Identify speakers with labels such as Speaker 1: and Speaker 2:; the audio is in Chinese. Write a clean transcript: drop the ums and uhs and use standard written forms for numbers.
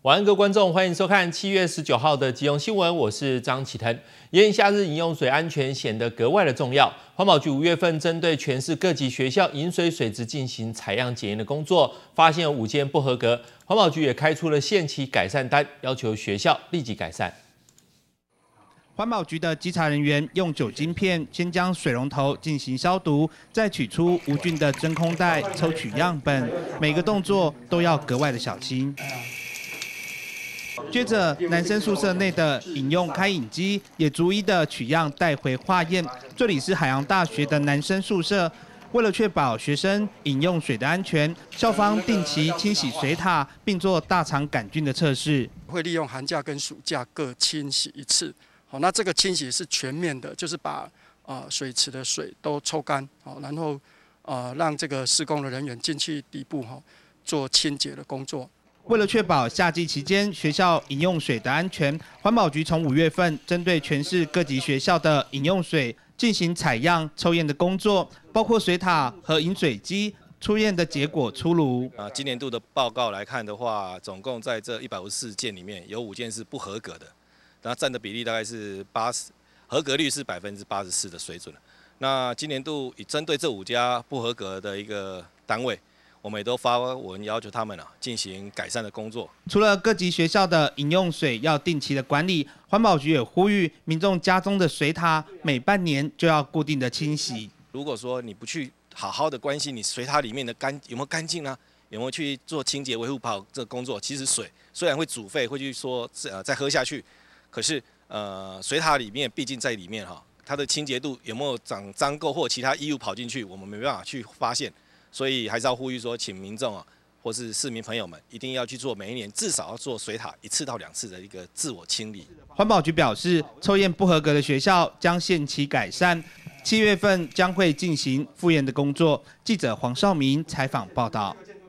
Speaker 1: 晚安，各位观众，欢迎收看7月19号的基隆新闻，我是张启腾。炎夏日饮用水安全显得格外的重要。环保局5月份针对全市各级学校饮水水质进行采样检验的工作，发现有5件不合格，环保局也开出了限期改善单，要求学校立即改善。
Speaker 2: 环保局的稽查人员用酒精片先将水龙头进行消毒，再取出无菌的真空袋抽取样本，每个动作都要格外的小心。接着，男生宿舍内的饮用开饮机也逐一的取样带回化验。这里是海洋大学的男生宿舍。 为了确保学生饮用水的安全，校方定期清洗水塔，并做大肠杆菌的测试。
Speaker 3: 会利用寒假跟暑假各清洗1次。好，那这个清洗是全面的，就是把水池的水都抽干，好，然后让这个施工的人员进去底部做清洁的工作。
Speaker 2: 为了确保夏季期间学校饮用水的安全，环保局从5月份针对全市各级学校的饮用水进行采样、抽验的工作，包括水塔和饮水机。出验的结果出炉。
Speaker 4: 今年度的报告来看的话，总共在这154件里面有5件是不合格的，那占的比例大概是80%，合格率是84%的水准。那今年度以针对这5家不合格的一个单位。 我们也都发文要求他们进行改善的工作。
Speaker 2: 除了各级学校的饮用水要定期的管理，环保局也呼吁民众家中的水塔每半年就要固定的清洗。如
Speaker 4: 果说你不去好好的关心你水塔里面的有没有干净呢？有没有去做清洁维护好这个工作？其实水虽然会煮沸，会去说再喝下去，可是水塔里面毕竟在里面它的清洁度有没有长脏垢或其他异物跑进去，我们没办法去发现。 所以还是要呼吁说，请民众或是市民朋友们，一定要去做每一年至少要做水塔1次到2次的一个自我清理。
Speaker 2: 环保局表示，抽验不合格的学校将限期改善，7月份将会进行复验的工作。记者黄少明采访报道。